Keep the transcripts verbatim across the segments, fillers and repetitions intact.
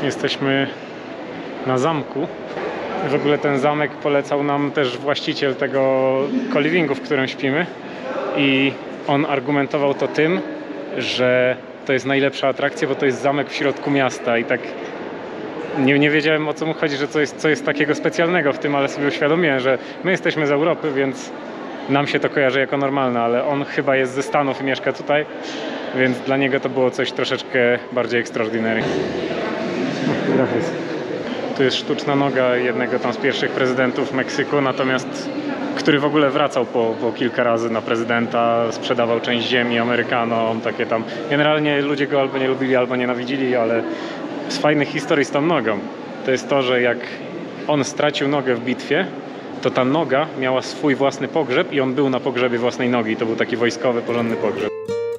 Jesteśmy na zamku. W ogóle ten zamek polecał nam też właściciel tego co-livingu, w którym śpimy. I on argumentował to tym, że to jest najlepsza atrakcja, bo to jest zamek w środku miasta i tak nie, nie wiedziałem, o co mu chodzi, że co jest, co jest takiego specjalnego w tym, ale sobie uświadomiłem, że my jesteśmy z Europy, więc nam się to kojarzy jako normalne, ale on chyba jest ze Stanów i mieszka tutaj, więc dla niego to było coś troszeczkę bardziej extraordinary. Tu jest sztuczna noga jednego tam z pierwszych prezydentów Meksyku, natomiast który w ogóle wracał po, po kilka razy na prezydenta, sprzedawał część ziemi Amerykanom, takie tam. Generalnie ludzie go albo nie lubili, albo nienawidzili, ale z fajnych historii z tą nogą to jest to, że jak on stracił nogę w bitwie, to ta noga miała swój własny pogrzeb i on był na pogrzebie własnej nogi. I to był taki wojskowy, porządny pogrzeb.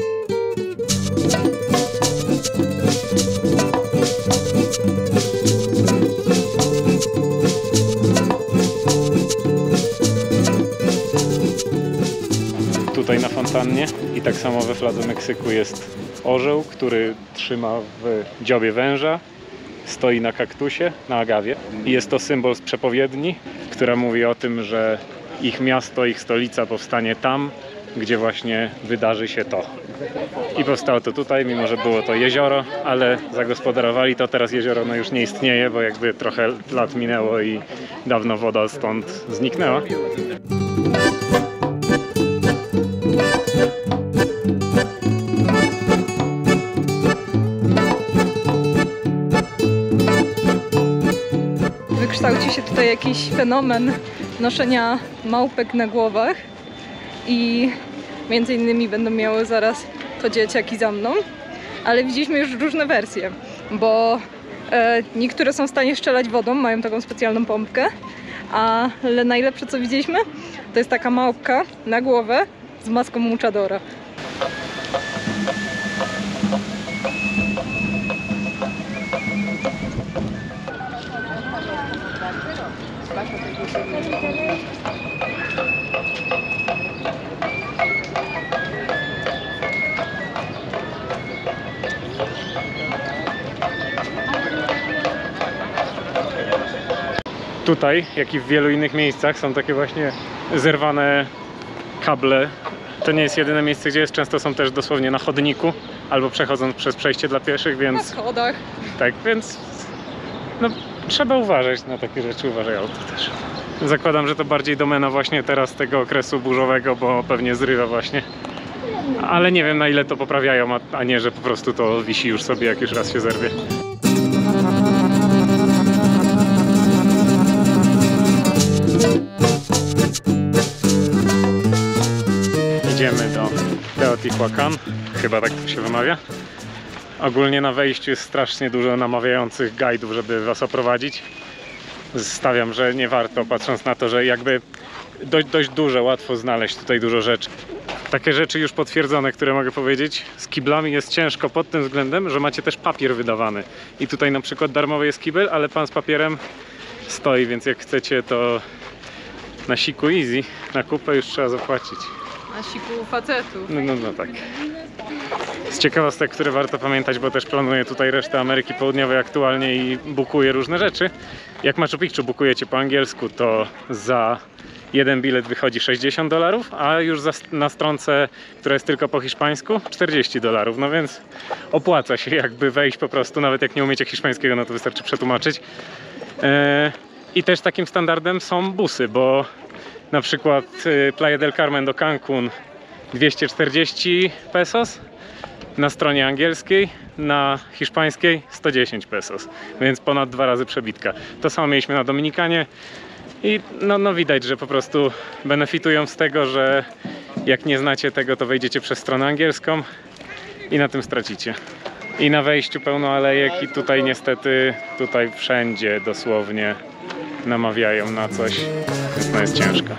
Tutaj na fontannie i tak samo we fladze Meksyku jest orzeł, który trzyma w dziobie węża, stoi na kaktusie, na agawie i jest to symbol z przepowiedni, która mówi o tym, że ich miasto, ich stolica powstanie tam, gdzie właśnie wydarzy się to. I powstało to tutaj, mimo że było to jezioro, ale zagospodarowali to. Teraz jezioro no już nie istnieje, bo jakby trochę lat minęło i dawno woda stąd zniknęła. Kształci się tutaj jakiś fenomen noszenia małpek na głowach i między innymi będą miały zaraz to dzieciaki za mną, ale widzieliśmy już różne wersje, bo e, niektóre są w stanie strzelać wodą, mają taką specjalną pompkę, ale najlepsze co widzieliśmy to jest taka małpka na głowę z maską Muchadora. Tutaj, jak i w wielu innych miejscach, są takie właśnie zerwane kable. To nie jest jedyne miejsce, gdzie jest. Często są też dosłownie na chodniku albo przechodząc przez przejście dla pieszych, więc... Na schodach. Tak, więc no, trzeba uważać na takie rzeczy, uważaj auto też. Zakładam, że to bardziej domena właśnie teraz tego okresu burzowego, bo pewnie zrywa właśnie. Ale nie wiem, na ile to poprawiają, a, a nie, że po prostu to wisi już sobie, jak już raz się zerwie. Idziemy do Teotihuacan, chyba tak to się wymawia. Ogólnie na wejściu jest strasznie dużo namawiających guidów, żeby was oprowadzić. Stawiam, że nie warto, patrząc na to, że jakby dość, dość dużo, łatwo znaleźć tutaj dużo rzeczy. Takie rzeczy już potwierdzone, które mogę powiedzieć. Z kiblami jest ciężko pod tym względem, że macie też papier wydawany. I tutaj na przykład darmowy jest kibel, ale pan z papierem stoi, więc jak chcecie, to na siku easy, na kupę już trzeba zapłacić. Na siku facetów. No, no, no tak. Z ciekawostek, które warto pamiętać, bo też planuję tutaj resztę Ameryki Południowej aktualnie i bukuję różne rzeczy. Jak Machu Picchu bukujecie po angielsku, to za jeden bilet wychodzi sześćdziesiąt dolarów, a już za, na stronce, która jest tylko po hiszpańsku, czterdzieści dolarów. No więc opłaca się jakby wejść po prostu, nawet jak nie umiecie hiszpańskiego, no to wystarczy przetłumaczyć. Eee, I też takim standardem są busy, bo na przykład Playa del Carmen do Cancun dwieście czterdzieści pesos na stronie angielskiej, na hiszpańskiej sto dziesięć pesos, więc ponad dwa razy przebitka. To samo mieliśmy na Dominikanie i no, no widać, że po prostu benefitują z tego, że jak nie znacie tego, to wejdziecie przez stronę angielską i na tym stracicie. I na wejściu pełno alejek i tutaj niestety, tutaj wszędzie dosłownie namawiają na coś, więc no jest ciężko.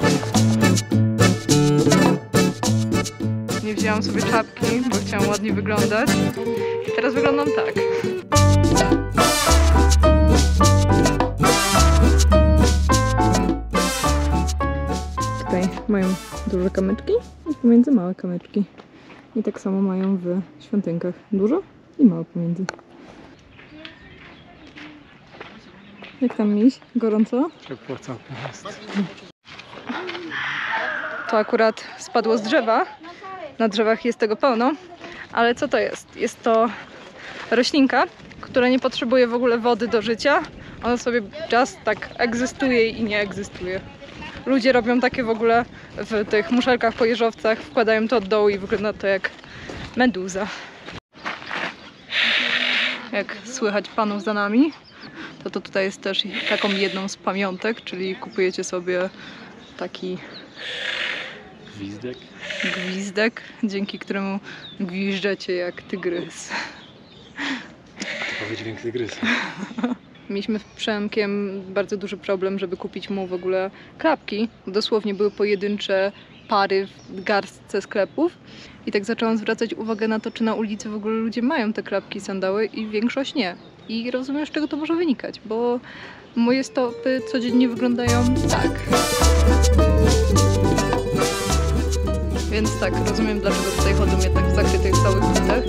Nie wzięłam sobie czapki, bo chciałam ładnie wyglądać. I teraz wyglądam tak. Tutaj mają duże kamyczki i pomiędzy małe kamyczki. I tak samo mają w świątynkach. Dużo i mało pomiędzy. Jak tam miś? Gorąco? Ciepło całkiem jest. To akurat spadło z drzewa. Na drzewach jest tego pełno. Ale co to jest? Jest to roślinka, która nie potrzebuje w ogóle wody do życia. Ona sobie just tak egzystuje i nie egzystuje. Ludzie robią takie w ogóle w tych muszelkach po jeżowcach, wkładają to od dołu i wygląda to jak meduza. Jak słychać panów za nami, to to tutaj jest też taką jedną z pamiątek, czyli kupujecie sobie taki Gwizdek. gwizdek, dzięki któremu gwiżdżecie jak tygrys. To dźwięk tygrysa. Mieliśmy z Przemkiem bardzo duży problem, żeby kupić mu w ogóle klapki. Dosłownie były pojedyncze pary w garstce sklepów. I tak zaczęłam zwracać uwagę na to, czy na ulicy w ogóle ludzie mają te klapki, sandały i większość nie. I rozumiem, z czego to może wynikać, bo moje stopy codziennie wyglądają tak. Więc tak, rozumiem, dlaczego tutaj chodzą jednak w zakrytych całych butach.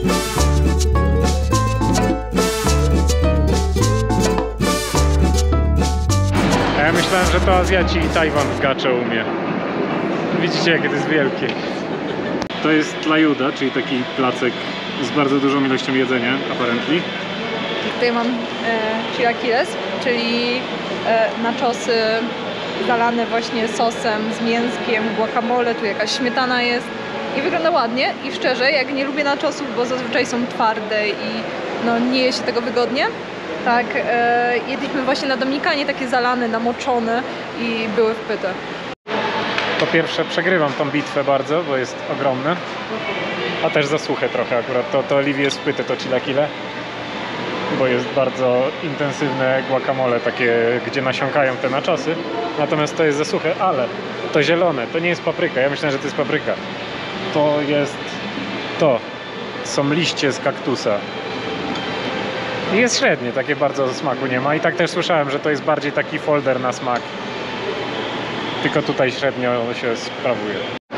A ja myślałem, że to Azjaci i Tajwan w gacze umie. Widzicie, jakie to jest wielkie. To jest lajuda, czyli taki placek z bardzo dużą ilością jedzenia, apparently. Tutaj mam e, chilaquiles, czyli e, nachosy zalane właśnie sosem z mięskiem, guacamole, tu jakaś śmietana jest i wygląda ładnie i szczerze, jak nie lubię nachosów, bo zazwyczaj są twarde i no, nie je się tego wygodnie. Tak, e, jedliśmy właśnie na Dominikanie takie zalane, namoczone i były wpyte. Po pierwsze przegrywam tą bitwę bardzo, bo jest ogromne. A też za suche trochę akurat. To, to Oliwie jest wpyte, to chilaquile. Bo jest bardzo intensywne guacamole, takie, gdzie nasiąkają te nachosy. Natomiast to jest za suche, ale to zielone, to nie jest papryka. Ja myślę, że to jest papryka. To jest to. Są liście z kaktusa. I jest średnie, takie bardzo smaku nie ma. I tak też słyszałem, że to jest bardziej taki folder na smak. Tylko tutaj średnio się sprawuje.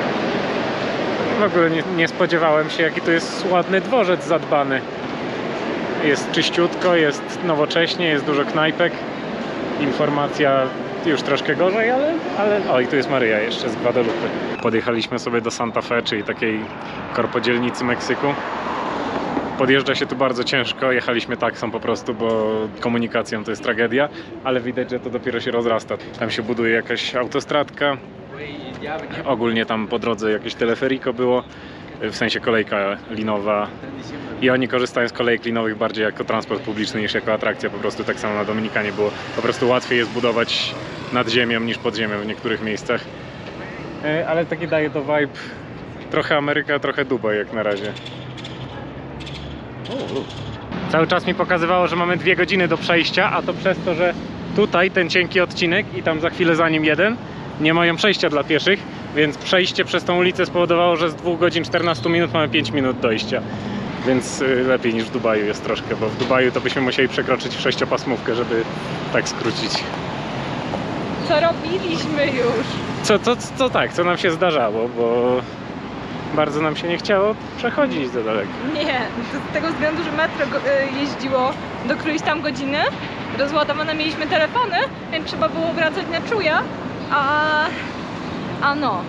W ogóle nie, nie spodziewałem się, jaki to jest ładny dworzec zadbany. Jest czyściutko, jest nowocześnie, jest dużo knajpek. Informacja już troszkę gorzej, ale... ale... O, i tu jest Maryja jeszcze z Guadalupe. Podjechaliśmy sobie do Santa Fe, czyli takiej korpodzielnicy Meksyku. Podjeżdża się tu bardzo ciężko, jechaliśmy taksą po prostu, bo komunikacją to jest tragedia, ale widać, że to dopiero się rozrasta. Tam się buduje jakaś autostradka, ogólnie tam po drodze jakieś teleferiko było, w sensie kolejka linowa i oni korzystają z kolejek linowych bardziej jako transport publiczny niż jako atrakcja, po prostu tak samo na Dominikanie było. Po prostu łatwiej jest budować nad ziemią niż pod ziemią w niektórych miejscach, ale taki daje to vibe trochę Ameryka, trochę Dubaj jak na razie. Cały czas mi pokazywało, że mamy dwie godziny do przejścia, a to przez to, że tutaj ten cienki odcinek i tam za chwilę za nim jeden nie mają przejścia dla pieszych, więc przejście przez tą ulicę spowodowało, że z dwóch godzin czternastu minut mamy pięć minut dojścia. Więc lepiej niż w Dubaju jest troszkę, bo w Dubaju to byśmy musieli przekroczyć w sześciopasmówkę, żeby tak skrócić. Co robiliśmy już? Co, to, to tak, co nam się zdarzało, bo bardzo nam się nie chciało przechodzić za daleko. Nie, z tego względu, że metro jeździło do którejś tam godziny, rozładowane mieliśmy telefony, więc trzeba było wracać na czuja, a, a no,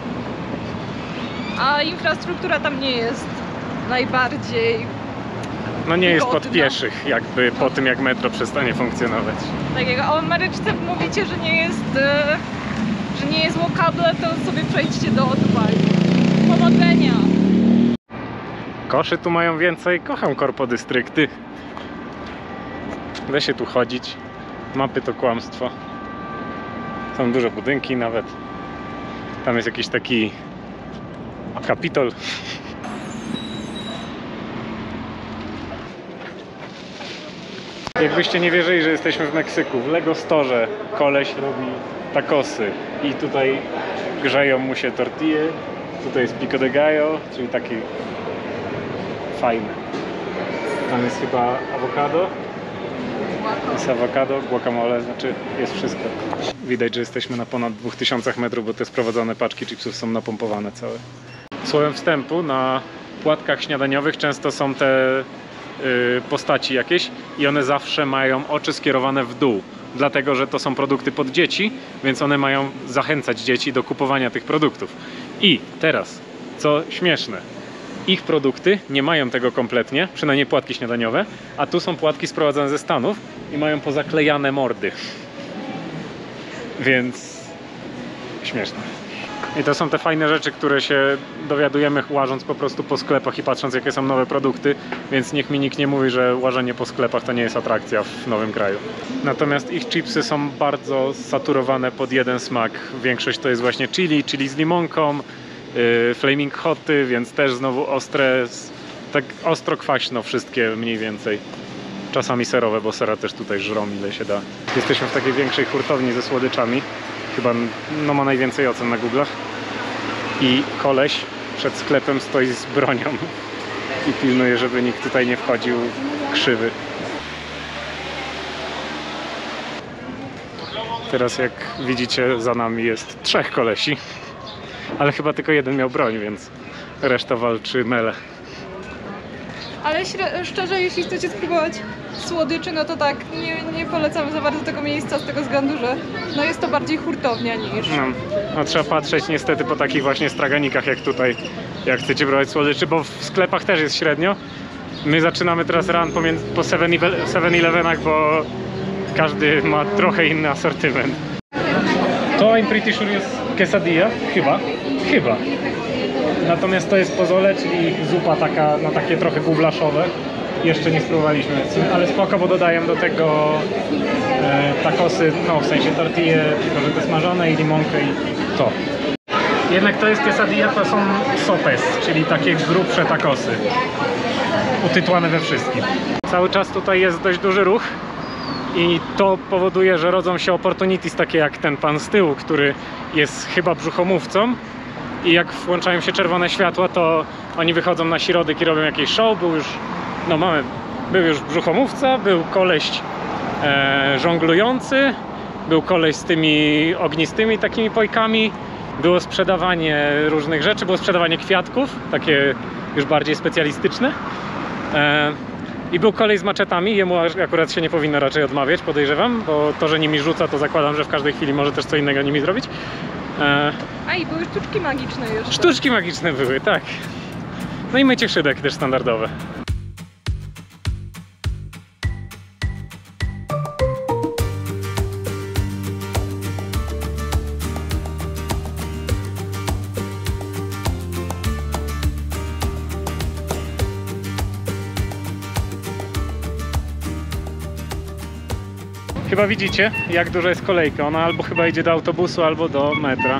a infrastruktura tam nie jest najbardziej No nie jest pod godna. pieszych, jakby po tym jak metro przestanie funkcjonować. Tak jak o Ameryczce mówicie, że nie jest, e, że nie jest walkable, to sobie przejdźcie do Dubaju. Powodzenia! Koszy tu mają więcej, kocham korpodystrykty. Da się tu chodzić. Mapy to kłamstwo. Są duże budynki nawet. Tam jest jakiś taki kapitol. Jakbyście nie wierzyli, że jesteśmy w Meksyku, w Lego Store koleś robi tacosy i tutaj grzeją mu się tortille. Tutaj jest pico de gallo, czyli taki fajny. Tam jest chyba awokado. Jest awokado, guacamole, znaczy jest wszystko. Widać, że jesteśmy na ponad dwóch tysiącach metrów, bo te sprowadzone paczki chipsów są napompowane całe. Słowem wstępu, na płatkach śniadaniowych często są te yy, postaci jakieś i one zawsze mają oczy skierowane w dół. dlatego że to są produkty pod dzieci, więc one mają zachęcać dzieci do kupowania tych produktów. I teraz, co śmieszne, ich produkty nie mają tego kompletnie, przynajmniej płatki śniadaniowe, a tu są płatki sprowadzane ze Stanów i mają pozaklejane mordy. Więc śmieszne. I to są te fajne rzeczy, które się dowiadujemy łażąc po prostu po sklepach i patrząc, jakie są nowe produkty, więc niech mi nikt nie mówi, że łażenie po sklepach to nie jest atrakcja w nowym kraju. Natomiast ich chipsy są bardzo saturowane pod jeden smak. Większość to jest właśnie chili, chili z limonką, yy, flaming hoty, więc też znowu ostre, tak ostro kwaśno wszystkie mniej więcej. Czasami serowe, bo sera też tutaj żrą ile się da. Jesteśmy w takiej większej hurtowni ze słodyczami. Chyba no, ma najwięcej ocen na Google'ach. I koleś przed sklepem stoi z bronią i pilnuje, żeby nikt tutaj nie wchodził krzywy. Teraz jak widzicie za nami jest trzech kolesi. Ale chyba tylko jeden miał broń, więc reszta walczy mele. Ale szczerze, jeśli chcecie spróbować słodyczy, no to tak, nie, nie polecam za bardzo tego miejsca z tego względu, że no jest to bardziej hurtownia niż... No, no trzeba patrzeć niestety po takich właśnie straganikach jak tutaj, jak chcecie próbować słodyczy, bo w sklepach też jest średnio. My zaczynamy teraz run pomiędzy, po seven elevenach, bo każdy ma trochę inny asortyment. To I'm pretty sure jest quesadilla, chyba, chyba. Natomiast to jest pozole, czyli zupa taka, no takie trochę gówlaszowe. Jeszcze nie spróbowaliśmy, ale spoko, bo dodaję do tego e, takosy, no w sensie tortille, tylko że te smażone i limonkę i to. Jednak to jest quesadilla, to są sopes, czyli takie grubsze takosy. Utytłane we wszystkim. Cały czas tutaj jest dość duży ruch i to powoduje, że rodzą się opportunities takie jak ten pan z tyłu, który jest chyba brzuchomówcą. I jak włączają się czerwone światła, to oni wychodzą na środek i robią jakieś show. Był już, no mamy, był już brzuchomówca, był koleś e, żonglujący, był koleś z tymi ognistymi takimi pojkami, było sprzedawanie różnych rzeczy, było sprzedawanie kwiatków, takie już bardziej specjalistyczne. E, I był koleś z maczetami, jemu akurat się nie powinno raczej odmawiać, podejrzewam, bo to, że nimi rzuca, to zakładam, że w każdej chwili może też co innego nimi zrobić. E, A i były sztuczki magiczne jeszcze. Sztuczki magiczne były, tak. No i mycie szybek też standardowe. Chyba widzicie, jak duża jest kolejka. Ona albo chyba idzie do autobusu, albo do metra.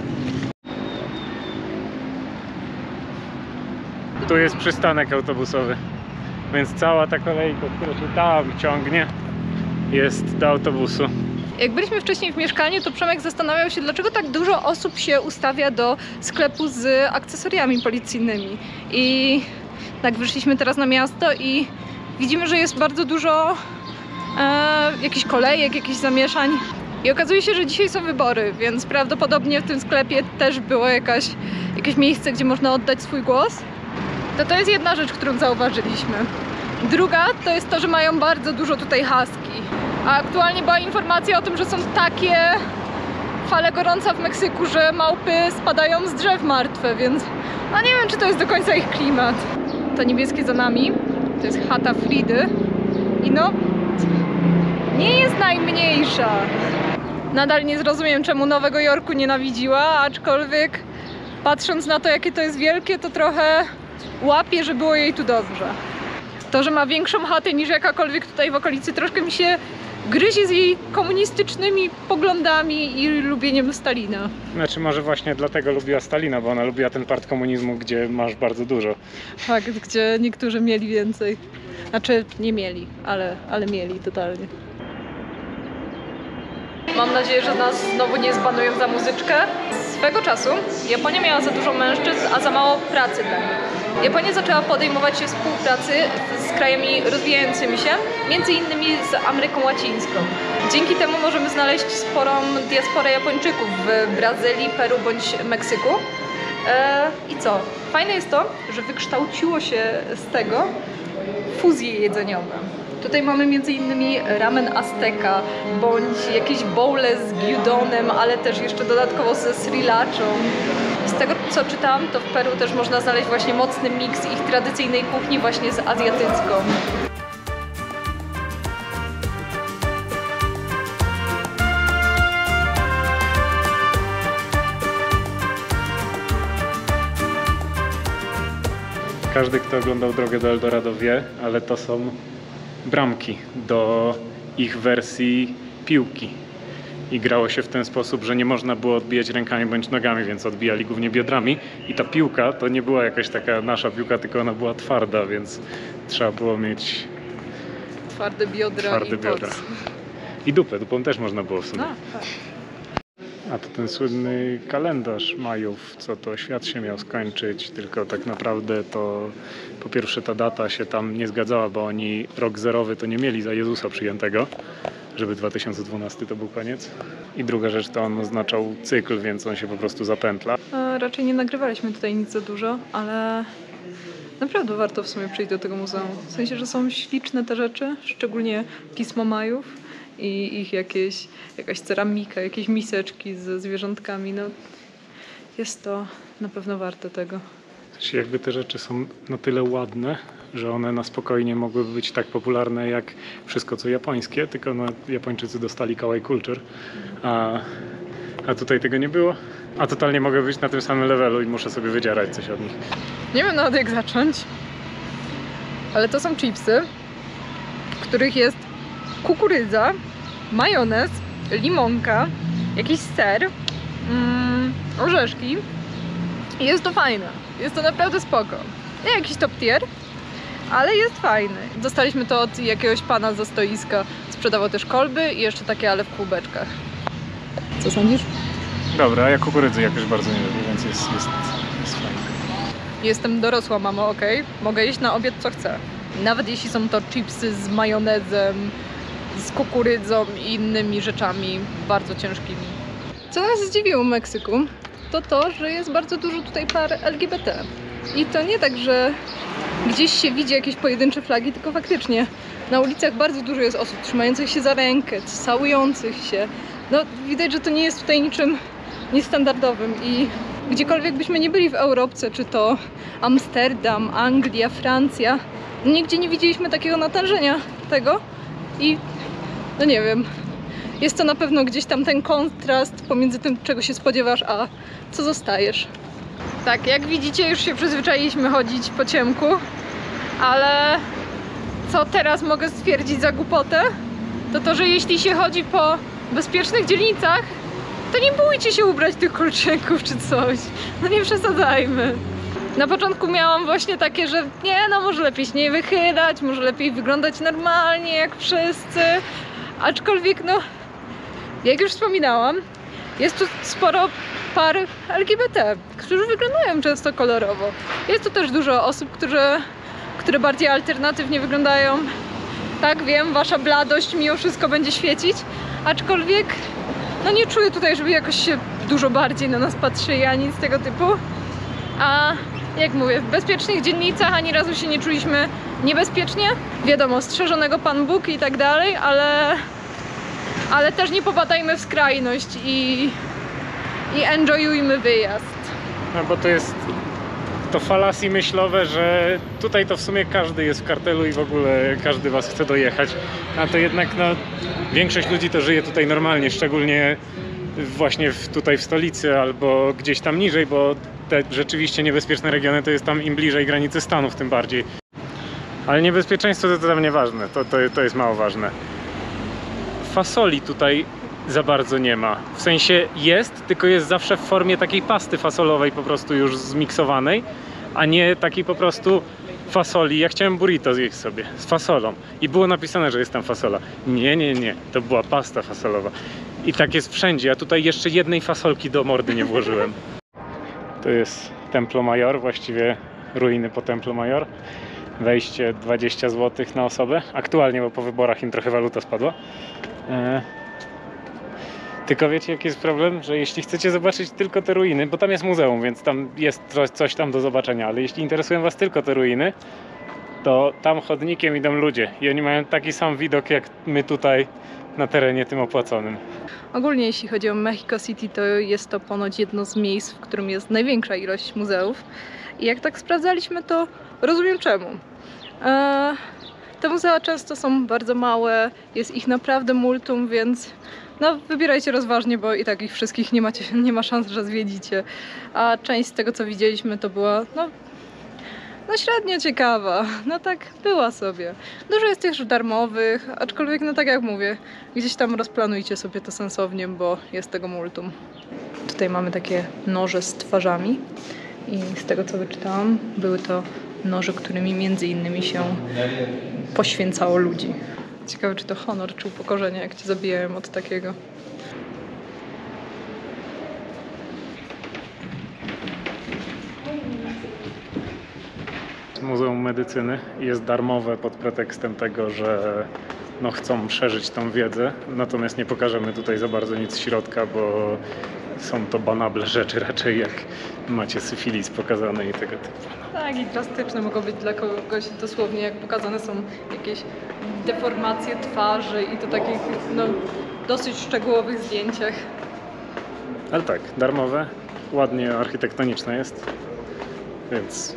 Tu jest przystanek autobusowy, więc cała ta kolejka, która się tam ciągnie, jest do autobusu. Jak byliśmy wcześniej w mieszkaniu, to Przemek zastanawiał się, dlaczego tak dużo osób się ustawia do sklepu z akcesoriami policyjnymi. I tak wyszliśmy teraz na miasto i widzimy, że jest bardzo dużo e, jakichś kolejek, jakichś zamieszań. I okazuje się, że dzisiaj są wybory, więc prawdopodobnie w tym sklepie też było jakaś, jakieś miejsce, gdzie można oddać swój głos. To to jest jedna rzecz, którą zauważyliśmy. Druga to jest to, że mają bardzo dużo tutaj husky. A aktualnie była informacja o tym, że są takie fale gorąca w Meksyku, że małpy spadają z drzew martwe, więc no nie wiem, czy to jest do końca ich klimat. To niebieskie za nami to jest chata Fridy i no nie jest najmniejsza. Nadal nie zrozumiem, czemu Nowego Jorku nienawidziła, aczkolwiek patrząc na to, jakie to jest wielkie, to trochę łapie, że było jej tu dobrze. To, że ma większą chatę niż jakakolwiek tutaj w okolicy, troszkę mi się gryzie z jej komunistycznymi poglądami i lubieniem Stalina. Znaczy może właśnie dlatego lubiła Stalina, bo ona lubiła ten part komunizmu, gdzie masz bardzo dużo. Tak, gdzie niektórzy mieli więcej. Znaczy nie mieli, ale, ale mieli totalnie. Mam nadzieję, że nas znowu nie zbanują za muzyczkę. Swego czasu Japonia miała za dużo mężczyzn, a za mało pracy dla nich. Japonia zaczęła podejmować się współpracy z krajami rozwijającymi się, między innymi z Ameryką Łacińską. Dzięki temu możemy znaleźć sporą diasporę Japończyków w Brazylii, Peru bądź Meksyku. Eee, I co? Fajne jest to, że wykształciło się z tego fuzje jedzeniowe. Tutaj mamy między innymi ramen Azteka, bądź jakieś bowle z gyudonem, ale też jeszcze dodatkowo ze srirachą. Z tego co czytałam, to w Peru też można znaleźć właśnie mocny miks ich tradycyjnej kuchni właśnie z azjatycką. Każdy, kto oglądał Drogę do Eldorado wie, ale to są bramki do ich wersji piłki. I grało się w ten sposób, że nie można było odbijać rękami bądź nogami, więc odbijali głównie biodrami. I ta piłka to nie była jakaś taka nasza piłka, tylko ona była twarda, więc trzeba było mieć Twarde biodra twarde i biodra. torc. I dupę, dupą też można było w sumie. A, tak. A to ten słynny kalendarz Majów, co to świat się miał skończyć, tylko tak naprawdę to po pierwsze ta data się tam nie zgadzała, bo oni rok zerowy to nie mieli za Jezusa przyjętego, żeby dwa tysiące dwunasty to był koniec. I druga rzecz to on oznaczał cykl, więc on się po prostu zapętla. E, raczej nie nagrywaliśmy tutaj nic za dużo, ale naprawdę warto w sumie przyjść do tego muzeum. W sensie, że są śliczne te rzeczy, szczególnie pismo Majów i ich jakieś, jakaś ceramika, jakieś miseczki ze zwierzątkami. No, jest to na pewno warte tego. Znaczy, jakby te rzeczy są na tyle ładne, że one na spokojnie mogłyby być tak popularne jak wszystko co japońskie, tylko no, Japończycy dostali kawaii culture, a, a tutaj tego nie było. A totalnie mogę być na tym samym levelu i muszę sobie wydzierać coś od nich. Nie wiem nawet jak zacząć, ale to są chipsy, w których jest kukurydza, majonez, limonka, jakiś ser, mm, orzeszki i jest to fajne. Jest to naprawdę spoko. Nie jakiś top tier, ale jest fajny. Dostaliśmy to od jakiegoś pana ze stoiska. Sprzedawał też kolby i jeszcze takie, ale w kubeczkach. Co sądzisz? Dobra, ja kukurydzy jakoś bardzo nie lubię, więc jest, jest, jest fajne. Jestem dorosła mamo, ok? Mogę jeść na obiad co chcę. Nawet jeśli są to chipsy z majonezem, z kukurydzą i innymi rzeczami bardzo ciężkimi. Co nas zdziwiło w Meksyku, to to, że jest bardzo dużo tutaj par L G B T. I to nie tak, że gdzieś się widzi jakieś pojedyncze flagi, tylko faktycznie na ulicach bardzo dużo jest osób trzymających się za rękę, całujących się. No widać, że to nie jest tutaj niczym niestandardowym i gdziekolwiek byśmy nie byli w Europce, czy to Amsterdam, Anglia, Francja, nigdzie nie widzieliśmy takiego natężenia tego i no nie wiem, jest to na pewno gdzieś tam ten kontrast pomiędzy tym, czego się spodziewasz, a co zostajesz. Tak, jak widzicie, już się przyzwyczailiśmy chodzić po ciemku, ale co teraz mogę stwierdzić za głupotę, to to, że jeśli się chodzi po bezpiecznych dzielnicach, to nie bójcie się ubrać tych kolczyków czy coś. No nie przesadzajmy. Na początku miałam właśnie takie, że nie, no może lepiej się nie wychylać, może lepiej wyglądać normalnie jak wszyscy. Aczkolwiek no, jak już wspominałam, jest tu sporo par L G B T, którzy wyglądają często kolorowo. Jest tu też dużo osób, które, które bardziej alternatywnie wyglądają. Tak, wiem, wasza bladość mimo wszystko będzie świecić, aczkolwiek no nie czuję tutaj, żeby jakoś się dużo bardziej na nas patrzyli, ani nic tego typu. A jak mówię, w bezpiecznych dzielnicach ani razu się nie czuliśmy niebezpiecznie. Wiadomo, strzeżonego Pan Bóg i tak dalej, ale, ale też nie popadajmy w skrajność i, i enjoyujmy wyjazd. No bo to jest to fallacy myślowe, że tutaj to w sumie każdy jest w kartelu i w ogóle każdy was chce dojechać. A to jednak no, większość ludzi to żyje tutaj normalnie, szczególnie właśnie w, tutaj w stolicy albo gdzieś tam niżej, bo te rzeczywiście niebezpieczne regiony to jest tam im bliżej granicy Stanów, tym bardziej. Ale niebezpieczeństwo to, to tam nieważne, to, to, to jest mało ważne. Fasoli tutaj za bardzo nie ma. W sensie jest, tylko jest zawsze w formie takiej pasty fasolowej po prostu już zmiksowanej, a nie takiej po prostu fasoli. Ja chciałem burrito zjeść sobie z fasolą i było napisane, że jest tam fasola. Nie, nie, nie, to była pasta fasolowa. I tak jest wszędzie, a tutaj jeszcze jednej fasolki do mordy nie włożyłem. To jest Templo Mayor, właściwie ruiny po Templo Mayor. Wejście dwadzieścia złotych na osobę. Aktualnie, bo po wyborach im trochę waluta spadła. E Tylko wiecie, jaki jest problem? Że jeśli chcecie zobaczyć tylko te ruiny, bo tam jest muzeum, więc tam jest coś, coś tam do zobaczenia, ale jeśli interesują was tylko te ruiny, to tam chodnikiem idą ludzie i oni mają taki sam widok jak my tutaj na terenie tym opłaconym. Ogólnie jeśli chodzi o Mexico City, to jest to ponoć jedno z miejsc, w którym jest największa ilość muzeów. I jak tak sprawdzaliśmy, to rozumiem czemu. Eee, te muzea często są bardzo małe, jest ich naprawdę multum, więc no, wybierajcie rozważnie, bo i tak ich wszystkich nie macie, nie ma szans, że zwiedzicie. A część z tego, co widzieliśmy, to była no, no średnio ciekawa. No tak była sobie. Dużo jest też darmowych, aczkolwiek no tak jak mówię, gdzieś tam rozplanujcie sobie to sensownie, bo jest tego multum. Tutaj mamy takie noże z twarzami i z tego, co wyczytałam, były to noże, którymi między innymi się poświęcało ludzi. Ciekawe, czy to honor, czy upokorzenie, jak cię zabijają od takiego. Muzeum Medycyny jest darmowe pod pretekstem tego, że no, chcą szerzyć tą wiedzę, natomiast nie pokażemy tutaj za bardzo nic z środka, bo są to banable rzeczy raczej, jak macie syfilis pokazane i tego typu. Tak, i drastyczne mogą być dla kogoś dosłownie, jak pokazane są jakieś deformacje twarzy i to takich no, dosyć szczegółowych zdjęciach. Ale tak, darmowe, ładnie architektoniczne jest, więc...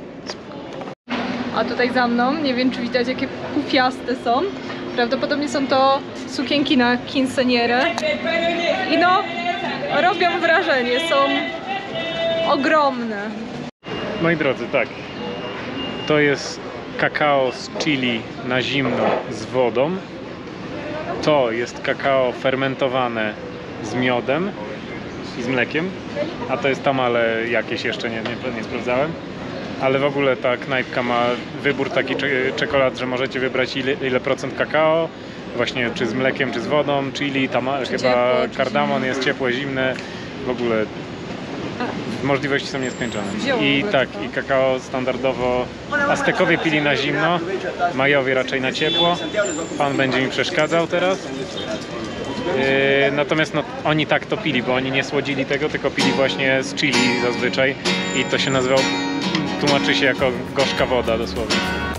A tutaj za mną, nie wiem czy widać jakie pufiaste są. Prawdopodobnie są to sukienki na quinceañerę. I no, robią wrażenie, są ogromne. Moi drodzy, tak, to jest kakao z chili na zimno z wodą. To jest kakao fermentowane z miodem i z mlekiem. A to jest tamale jakieś jeszcze, nie, nie, nie sprawdzałem. Ale w ogóle ta knajpka ma wybór taki czekolad, że możecie wybrać ile, ile procent kakao, właśnie czy z mlekiem, czy z wodą, chili, tama, chyba ciepłe, kardamon jest ciepłe, zimne, w ogóle możliwości są nieskończone. I tak, i kakao standardowo Aztekowie pili na zimno, Majowie raczej na ciepło. Pan będzie mi przeszkadzał teraz. Yy, natomiast no, oni tak to pili, bo oni nie słodzili tego, tylko pili właśnie z chili zazwyczaj i to się nazywało, tłumaczy się jako gorzka woda dosłownie.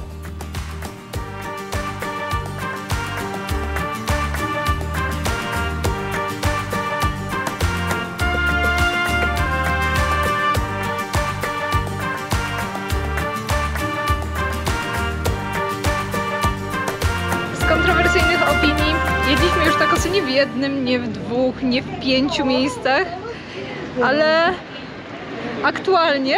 Z kontrowersyjnych opinii jedliśmy już takosy nie w jednym, nie w dwóch, nie w pięciu miejscach, ale aktualnie,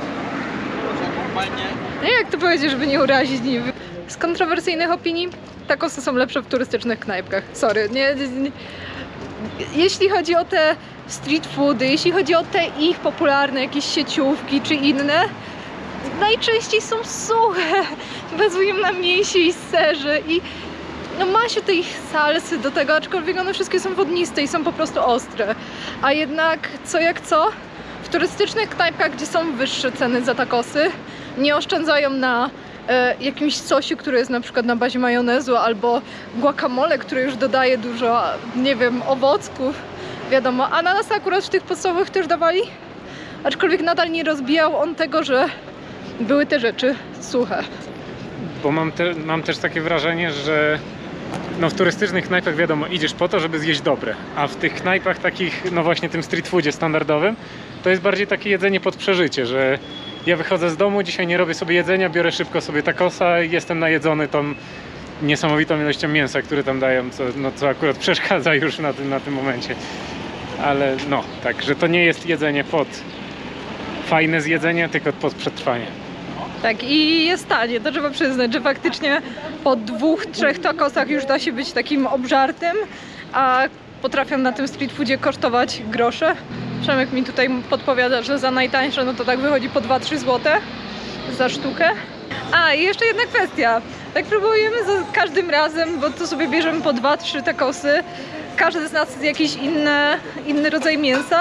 no jak to powiedzieć, żeby nie urazić niby. Z kontrowersyjnych opinii takosy są lepsze w turystycznych knajpkach. Sorry, nie, nie. Jeśli chodzi o te street foody, jeśli chodzi o te ich popularne jakieś sieciówki czy inne, najczęściej są suche, bazują na mięsie i serze i no ma się tej salsy do tego, aczkolwiek one wszystkie są wodniste i są po prostu ostre. A jednak co jak co, w turystycznych knajpkach, gdzie są wyższe ceny za takosy, nie oszczędzają na e, jakimś sosie, który jest na przykład na bazie majonezu, albo guacamole, który już dodaje dużo, nie wiem, owocków, wiadomo. Ananas akurat w tych podstawowych też dawali, aczkolwiek nadal nie rozbijał on tego, że były te rzeczy suche. Bo mam, te, mam też takie wrażenie, że no w turystycznych knajpach wiadomo, idziesz po to, żeby zjeść dobre, a w tych knajpach takich, no właśnie tym street foodzie standardowym, to jest bardziej takie jedzenie pod przeżycie, że ja wychodzę z domu, dzisiaj nie robię sobie jedzenia, biorę szybko sobie takosa i jestem najedzony tą niesamowitą ilością mięsa, które tam dają, co, no, co akurat przeszkadza już na tym, na tym momencie. Ale no, tak, że to nie jest jedzenie pod fajne zjedzenie, tylko pod przetrwanie. Tak, i jest tanie, to trzeba przyznać, że faktycznie po dwóch, trzech takosach już da się być takim obżartym, a potrafią na tym street foodzie kosztować grosze. Przemek mi tutaj podpowiada, że za najtańsze no to tak wychodzi po dwa trzy złote za sztukę. A, i jeszcze jedna kwestia. Tak próbujemy za każdym razem, bo to sobie bierzemy po dwa trzy takosy. Każdy z nas jest jakiś inny, inny rodzaj mięsa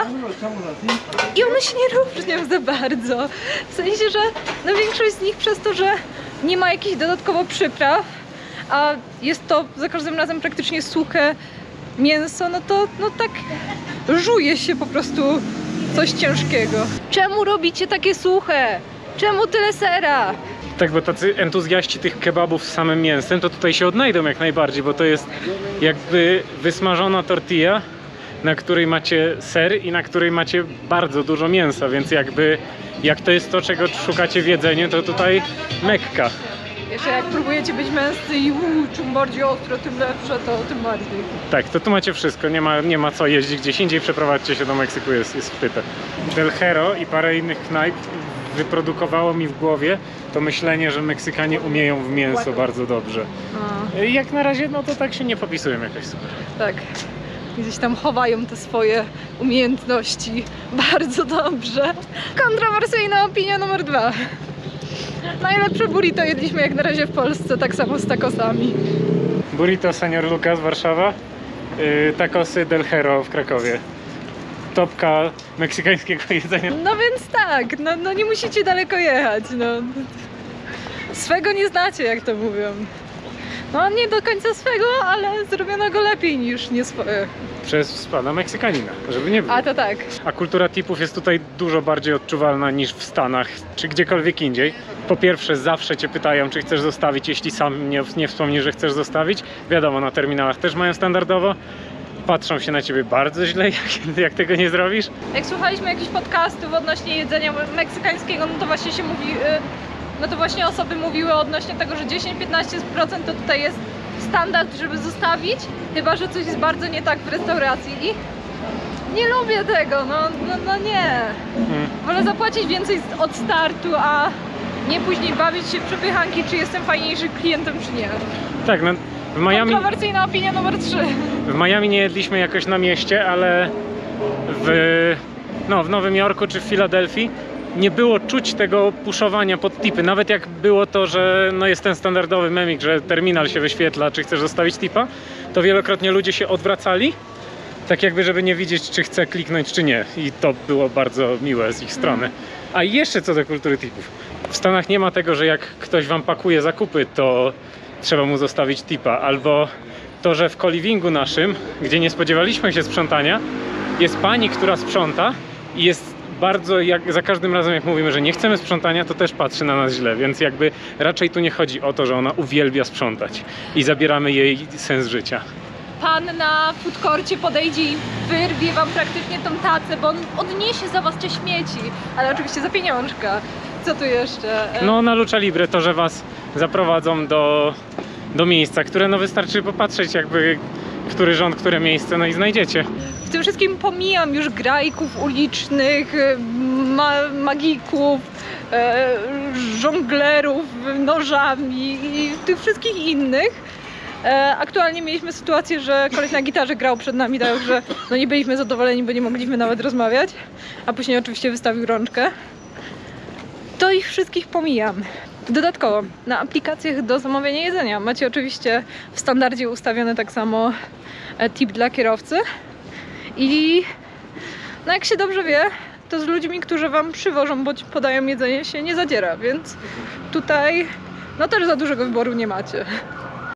i one się nie różnią za bardzo. W sensie, że no większość z nich przez to, że nie ma jakichś dodatkowo przypraw, a jest to za każdym razem praktycznie suche mięso, no to no tak żuje się po prostu coś ciężkiego. Czemu robicie takie suche? Czemu tyle sera? Tak, bo tacy entuzjaści tych kebabów z samym mięsem, to tutaj się odnajdą jak najbardziej, bo to jest jakby wysmażona tortilla, na której macie ser i na której macie bardzo dużo mięsa, więc jakby jak to jest to, czego szukacie w jedzeniu, to tutaj Mekka. Jeszcze jak próbujecie być męscy i uu, czym bardziej ostro, tym lepsze, to tym bardziej. Tak, to tu macie wszystko, nie ma, nie ma co jeździć gdzieś indziej, przeprowadźcie się do Meksyku, jest, jest wpyte. Del Hero i parę innych knajp wyprodukowało mi w głowie to myślenie, że Meksykanie umieją w mięso bardzo dobrze. A, I jak na razie, no to tak się nie popisują jakoś super. tak. Gdzieś tam chowają te swoje umiejętności bardzo dobrze. Kontrowersyjna opinia numer dwa. Najlepsze burrito jedliśmy jak na razie w Polsce, tak samo z tacosami. Burrito Senior Lucas, Warszawa, yy, tacosy Del Hero w Krakowie. Topka meksykańskiego jedzenia. No więc tak, no, no nie musicie daleko jechać, no. Swego nie znacie, jak to mówią. No nie do końca swego, ale zrobionego lepiej niż nie swoje. Przez pana Meksykanina, żeby nie było. A to tak. A kultura tipów jest tutaj dużo bardziej odczuwalna niż w Stanach, czy gdziekolwiek indziej. Po pierwsze, zawsze cię pytają, czy chcesz zostawić, jeśli sam nie, nie wspomnisz, że chcesz zostawić. Wiadomo, na terminalach też mają standardowo. Patrzą się na ciebie bardzo źle, jak, jak tego nie zrobisz. Jak słuchaliśmy jakichś podcastów odnośnie jedzenia meksykańskiego, no to właśnie się mówi, no to właśnie osoby mówiły odnośnie tego, że dziesięć do piętnastu procent to tutaj jest standard, żeby zostawić, chyba że coś jest bardzo nie tak w restauracji i nie lubię tego, no, no, no nie. Hmm. Wolę zapłacić więcej od startu, a nie później bawić się w przepychanki, czy jestem fajniejszym klientem, czy nie. Tak, no w Miami, Kontrowersyjna opinia numer trzy. w Miami nie jedliśmy jakoś na mieście, ale w, no, w Nowym Jorku czy w Filadelfii nie było czuć tego puszowania pod tipy. Nawet jak było to, że no jest ten standardowy memik, że terminal się wyświetla, czy chcesz zostawić tipa, to wielokrotnie ludzie się odwracali, tak jakby żeby nie widzieć, czy chce kliknąć, czy nie. I to było bardzo miłe z ich strony. A jeszcze co do kultury tipów. W Stanach nie ma tego, że jak ktoś wam pakuje zakupy, to trzeba mu zostawić tipa. Albo to, że w co-livingu naszym, gdzie nie spodziewaliśmy się sprzątania, jest pani, która sprząta i jest bardzo, jak za każdym razem jak mówimy, że nie chcemy sprzątania, to też patrzy na nas źle, więc jakby raczej tu nie chodzi o to, że ona uwielbia sprzątać i zabieramy jej sens życia. Pan na food courcie podejdzie i wyrwie wam praktycznie tą tacę, bo on odniesie za was te śmieci, ale oczywiście za pieniążka. Co tu jeszcze? No na Lucha Libre to, że was zaprowadzą do, do miejsca, które no wystarczy popatrzeć jakby, który rząd, które miejsce, no i znajdziecie. W tym wszystkim pomijam już grajków ulicznych, ma magików, e, żonglerów nożami i tych wszystkich innych. E, aktualnie mieliśmy sytuację, że koleś na gitarze grał przed nami, także no nie byliśmy zadowoleni, bo nie mogliśmy nawet rozmawiać, a później oczywiście wystawił rączkę. To ich wszystkich pomijam. Dodatkowo na aplikacjach do zamawiania jedzenia macie oczywiście w standardzie ustawione tak samo tip dla kierowcy i no jak się dobrze wie, to z ludźmi, którzy wam przywożą bądź podają jedzenie, się nie zadziera, więc tutaj no też za dużego wyboru nie macie.